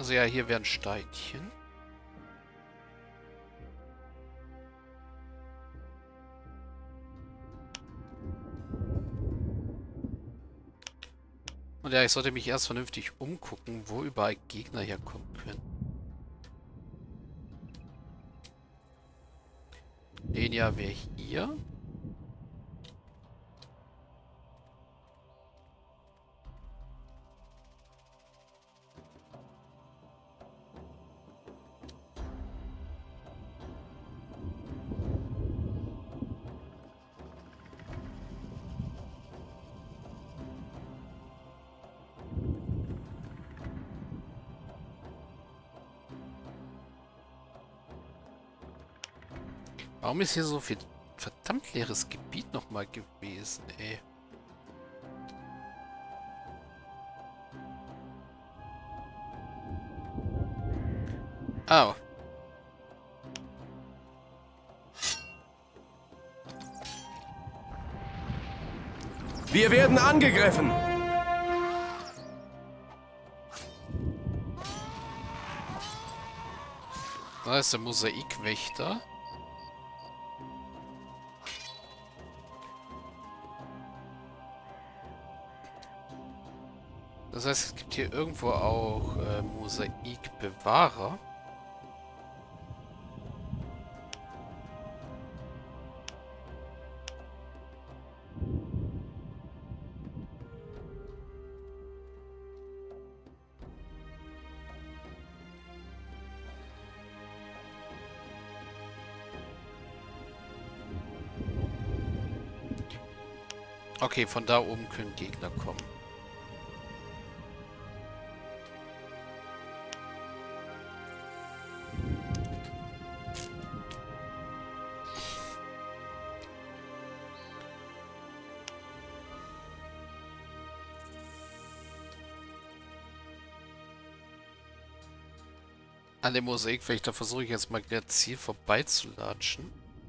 Also ja, hier wären Steinchen. Und ja, ich sollte mich erst vernünftig umgucken, wo überall Gegner herkommen können. Den ja wäre hier. Warum ist hier so viel verdammt leeres Gebiet nochmal gewesen, ey? Ah, Wir werden angegriffen! da ist der Mosaikwächter. Das heißt, es gibt hier irgendwo auch Mosaikbewahrer. Okay, von da oben können Gegner kommen. An dem Mosaikwächter versuche ich jetzt mal gezielt vorbeizulatschen.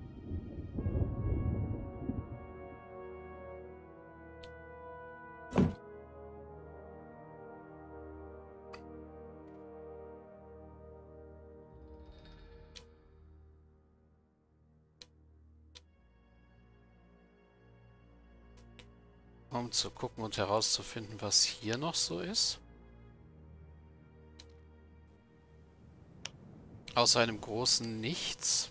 Um zu gucken und herauszufinden, was hier noch so ist. Außer einem großen Nichts.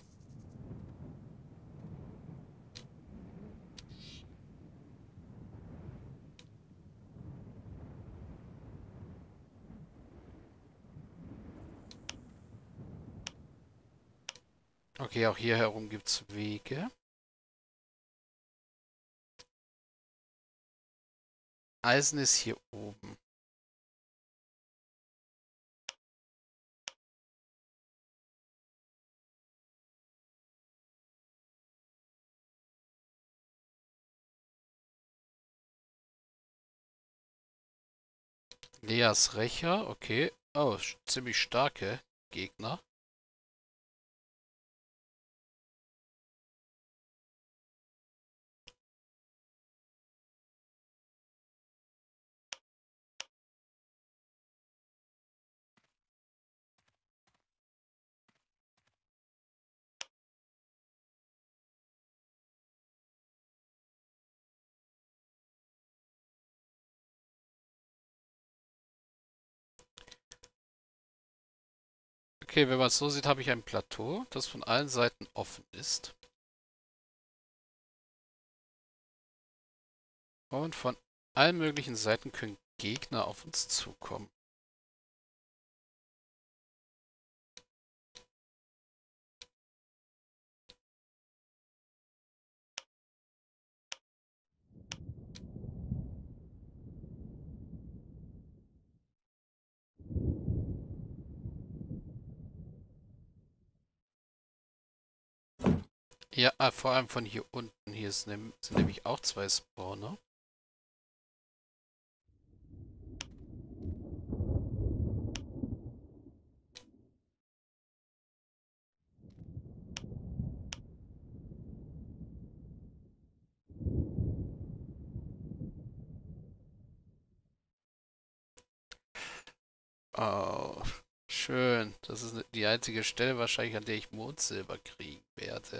Okay, auch hier herum gibt es Wege. Eisen ist hier oben. Leas Rächer, okay. Oh, ziemlich starke Gegner. Okay, wenn man es so sieht, habe ich ein Plateau, das von allen Seiten offen ist. Und von allen möglichen Seiten können Gegner auf uns zukommen. Ja, vor allem von hier unten. Hier sind nämlich auch zwei Spawner. Oh. Schön. Das ist die einzige Stelle wahrscheinlich, an der ich Mondsilber kriegen werde.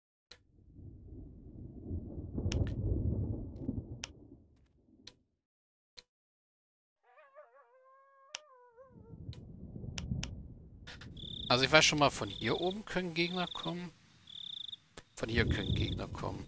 Also ich weiß schon mal, von hier oben können Gegner kommen. Von hier können Gegner kommen.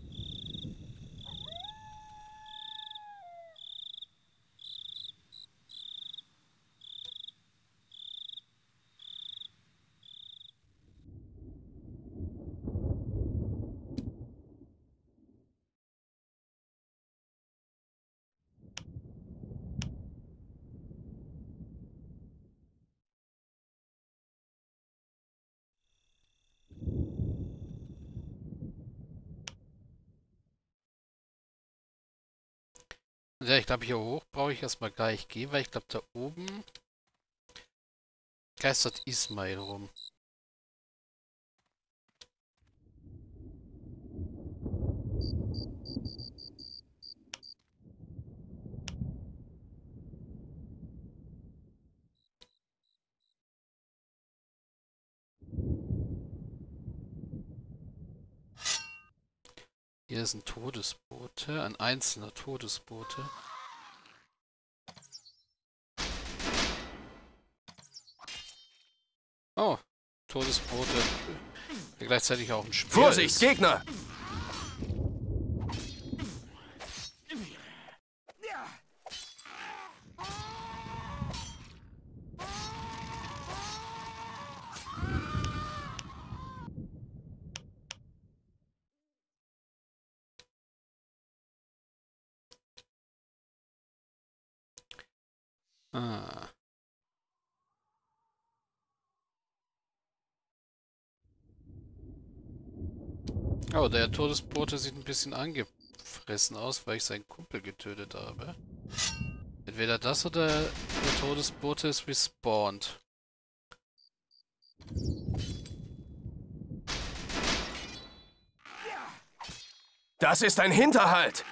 Ja, ich glaube, hier hoch brauche ich erstmal gar nicht gehen, weil ich glaube, da oben geistert Ismail rum. Hier ist ein Todesbote, ein einzelner Todesbote. Oh, Todesbote, der gleichzeitig auch ein Speer Vorsicht, ist. Gegner! Ah. Oh, der Todesbote sieht ein bisschen angefressen aus, weil ich seinen Kumpel getötet habe. Entweder das oder der Todesbote ist respawned. Das ist ein Hinterhalt!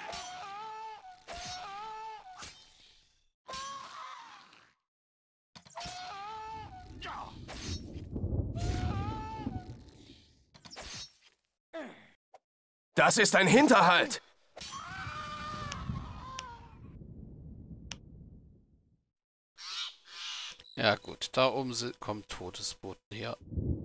Das ist ein Hinterhalt! Ja gut, da oben kommen Todesboten her.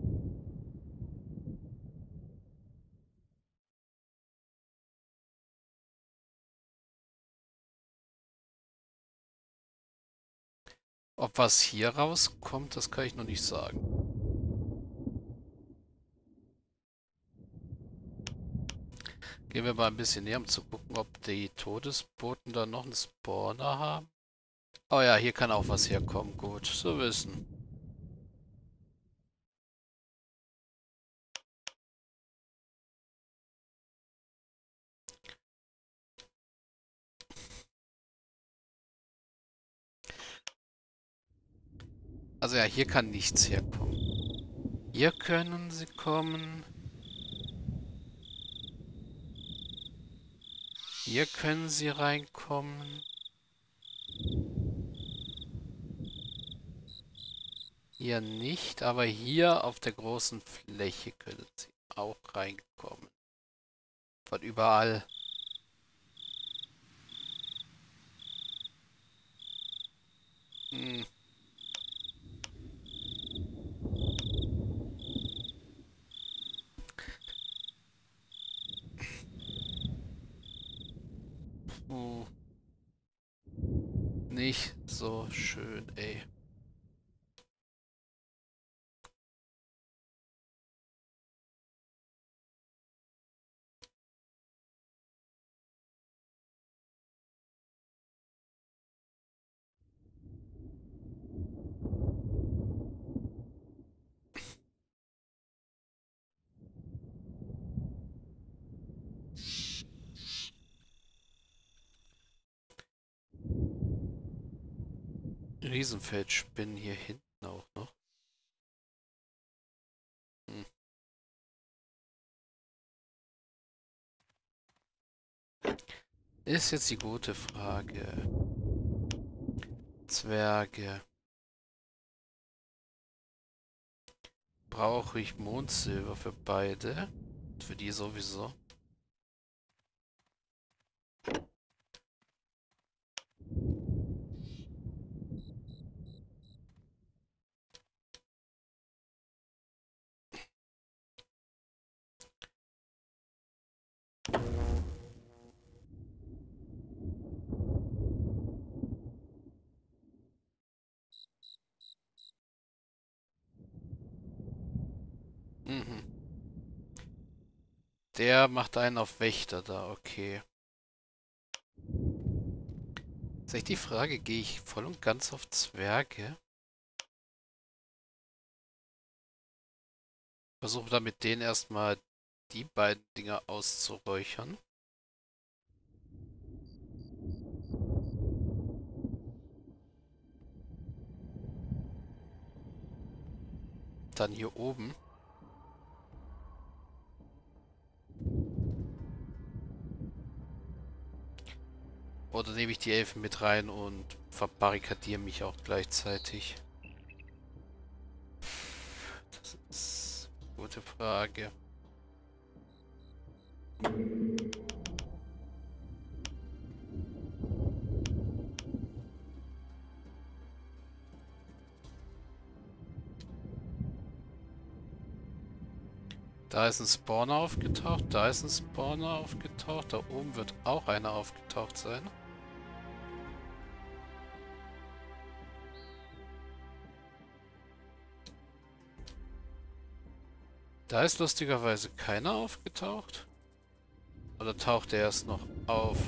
Ob was hier rauskommt, das kann ich noch nicht sagen. Gehen wir mal ein bisschen näher, um zu gucken, ob die Todesboten da noch einen Spawner haben. Oh ja, hier kann auch was herkommen. Gut zu wissen. Also ja, hier kann nichts herkommen. Hier können sie kommen. Hier können sie reinkommen. Hier nicht, aber hier auf der großen Fläche können sie auch reinkommen. Von überall. Hm. Nicht so schön, ey. Riesenfeldspinnen hier hinten auch noch. Hm. Ist jetzt die gute Frage. Zwerge. brauche ich Mondsilber für beide. Für die sowieso. Mhm. Der macht einen auf Wächter da, okay. Ist echt die Frage, gehe ich voll und ganz auf Zwerge? Versuche dann mit denen erstmal die beiden Dinger auszuräuchern. Dann hier oben. Oder nehme ich die Elfen mit rein und verbarrikadiere mich auch gleichzeitig? Das ist eine gute Frage. Da ist ein Spawner aufgetaucht, da ist ein Spawner aufgetaucht, da oben wird auch einer aufgetaucht sein. Da ist lustigerweise keiner aufgetaucht. Oder taucht er erst noch auf?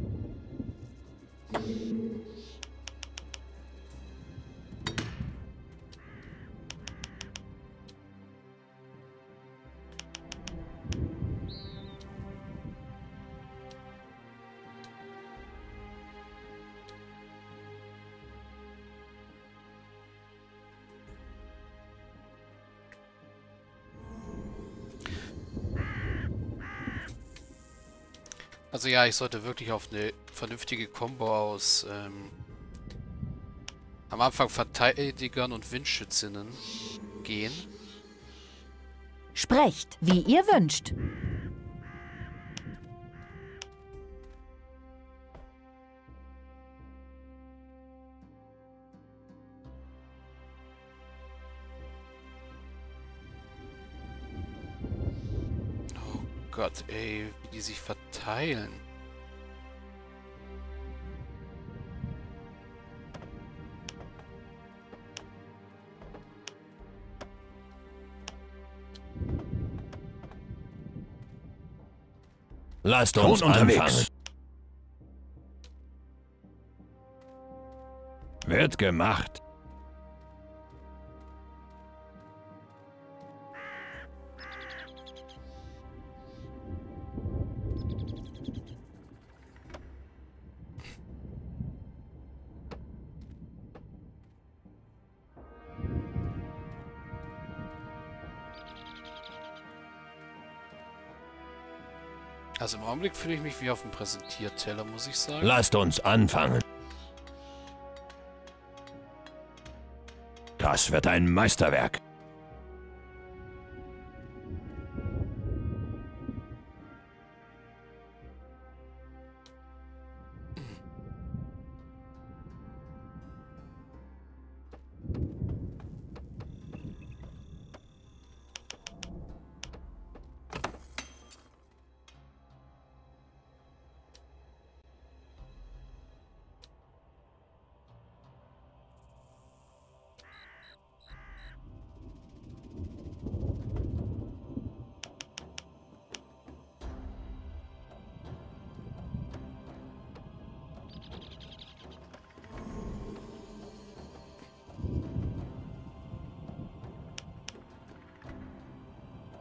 Also ja, ich sollte wirklich auf eine vernünftige Combo aus am Anfang Verteidigern und Windschützinnen gehen. Sprecht, wie ihr wünscht. Oh Gott, ey, wie die sich verteilen. Lasst uns anfangen. Wird gemacht. Also im Augenblick fühle ich mich wie auf dem Präsentierteller, muss ich sagen. Lasst uns anfangen. Das wird ein Meisterwerk.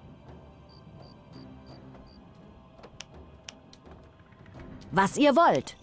Was ihr wollt.